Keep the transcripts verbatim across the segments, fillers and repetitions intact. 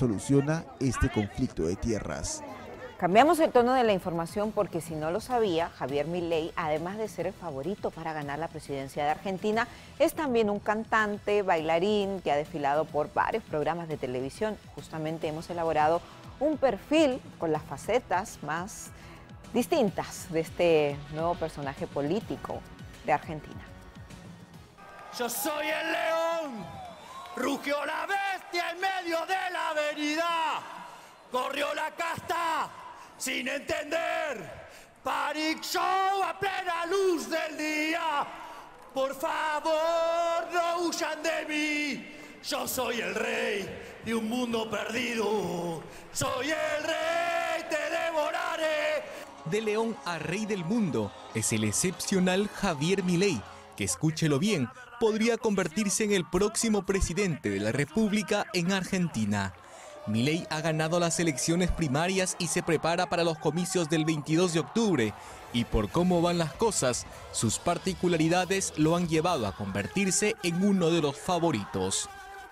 soluciona este conflicto de tierras. Cambiamos el tono de la información porque si no lo sabía, Javier Milei, además de ser el favorito para ganar la presidencia de Argentina, es también un cantante, bailarín que ha desfilado por varios programas de televisión. Justamente hemos elaborado un perfil con las facetas más distintas de este nuevo personaje político de Argentina. Yo soy el león, rugió la bestia en medio de la avenida, corrió la casta sin entender, Panic Show a plena luz del día. Por favor, no huyan de mí. Yo soy el rey de un mundo perdido. Soy el rey, te devoraré. De león a rey del mundo es el excepcional Javier Milei, que escúchelo bien, podría convertirse en el próximo presidente de la República en Argentina. Milei ha ganado las elecciones primarias y se prepara para los comicios del veintidós de octubre. Y por cómo van las cosas, sus particularidades lo han llevado a convertirse en uno de los favoritos.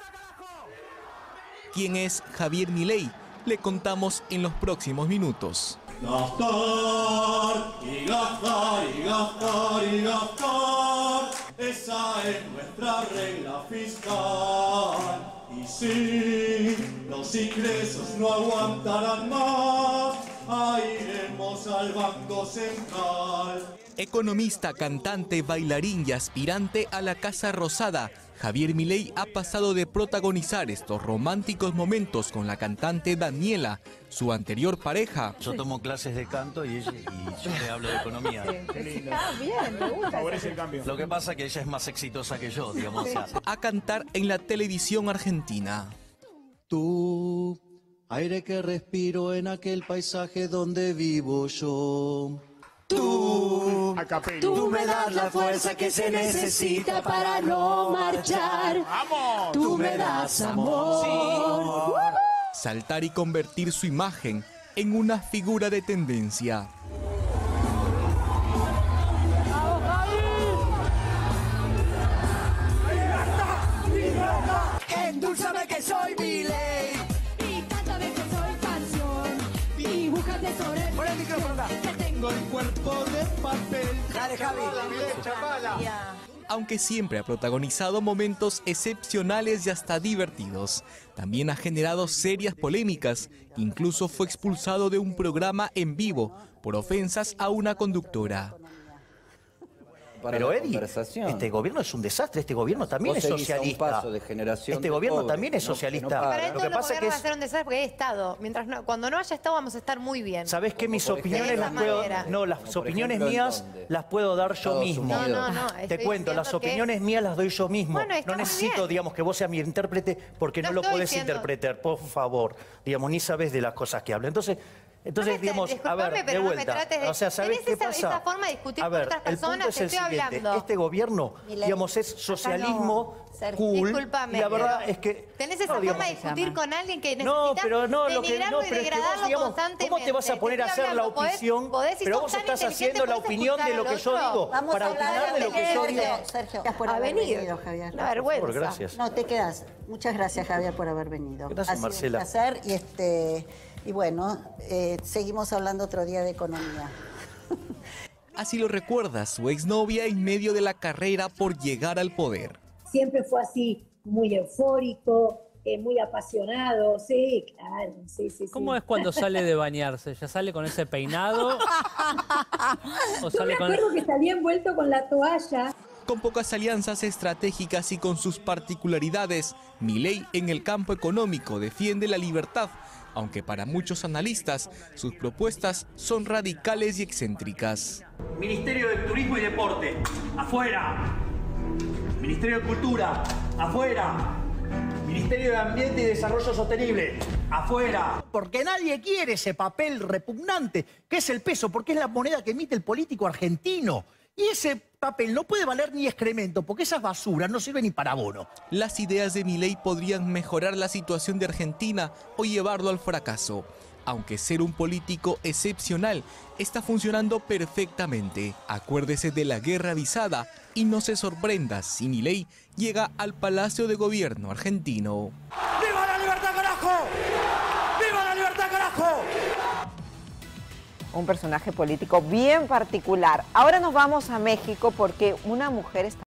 ¿Quién es Javier Milei? Le contamos en los próximos minutos. Gastar y gastar y gastar y gastar, esa es nuestra regla fiscal. Y si los ingresos no aguantarán más, ahí iremos al Banco Central. Economista, cantante, bailarín y aspirante a la Casa Rosada, Javier Milei ha pasado de protagonizar estos románticos momentos con la cantante Daniela, su anterior pareja. Yo tomo clases de canto y, ella, y yo le hablo de economía. Está bien, me gusta. Favorece el cambio. Lo que pasa es que ella es más exitosa que yo, digamos. A cantar en la televisión argentina. Tú, aire que respiro en aquel paisaje donde vivo yo. Tú, tú me das la fuerza que se necesita para no marchar. Tú me das amor. Saltar y convertir su imagen en una figura de tendencia. Endulzame que soy Milei y cántame que soy canción. Dibújate sobre el... Por el micrófono acá. Tengo el cuerpo de papel. Dale, Javi. Aunque siempre ha protagonizado momentos excepcionales y hasta divertidos, también ha generado serias polémicas. Incluso fue expulsado de un programa en vivo por ofensas a una conductora. Pero Eddie, este gobierno es un desastre, este gobierno también es socialista. Un paso de generación este de gobierno pobre, también es socialista. No, no para lo que pasa es que va a ser un desastre porque es Estado. Mientras no, cuando no haya Estado vamos a estar muy bien. ¿Sabés que mis opiniones las puedo, no, las opiniones mías las puedo dar yo mismo? No, no, no. Te cuento, las opiniones que... mías las doy yo mismo. Bueno, no necesito, bien. digamos, que vos seas mi intérprete porque no, no lo podés diciendo... interpretar, por favor. Digamos, ni sabés de las cosas que hablo. Entonces, Entonces, no digamos, a ver, de vuelta, no de... o sea, ¿sabés qué esa, pasa? Esa forma de discutir a ver, con otras personas, el punto es el te estoy siguiente, hablando. este gobierno, Milei, digamos, es socialismo no, cool, discúlpame, y la verdad es que... Tenés esa no, digamos, forma de discutir con alguien que necesita no, pero no, lo que, no, y pero es que degradarlo vos, digamos, constantemente. ¿cómo te vas a poner a hacer la opinión? Podés, podés, pero vos estás haciendo la opinión de lo que yo digo, Vamos para a hablar opinar de lo que yo digo. Sergio, gracias por haber venido, Javier. Una vergüenza. Por gracias. No, te quedas. Muchas gracias, Javier, por haber venido. Gracias, ha Marcela. sido un placer y este... Y bueno, eh, seguimos hablando otro día de economía. Así lo recuerda su exnovia en medio de la carrera por llegar al poder. Siempre fue así, muy eufórico, eh, muy apasionado, sí, claro, sí, sí. ¿Cómo sí. es cuando sale de bañarse? ¿Ya sale con ese peinado? ¿O sale Yo me acuerdo con... que salía envuelto con la toalla. Con pocas alianzas estratégicas y con sus particularidades, Milei en el campo económico defiende la libertad, aunque para muchos analistas sus propuestas son radicales y excéntricas. Ministerio de Turismo y Deporte, afuera. Ministerio de Cultura, afuera. Ministerio de Ambiente y Desarrollo Sostenible, afuera. Porque nadie quiere ese papel repugnante, que es el peso, porque es la moneda que emite el político argentino. Y ese papel no puede valer ni excremento, porque esas basuras no sirven ni para abono. Las ideas de Milei podrían mejorar la situación de Argentina o llevarlo al fracaso. Aunque ser un político excepcional está funcionando perfectamente. Acuérdese de la guerra avisada y no se sorprenda si Milei llega al Palacio de Gobierno argentino. ¡Viva la libertad, carajo! un personaje político bien particular. Ahora nos vamos a México porque una mujer está